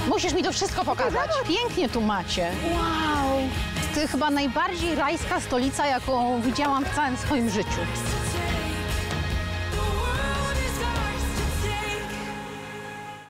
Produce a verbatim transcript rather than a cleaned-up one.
Musisz mi to wszystko pokazać. Pięknie tu macie. Wow. To chyba najbardziej rajska stolica, jaką widziałam w całym swoim życiu.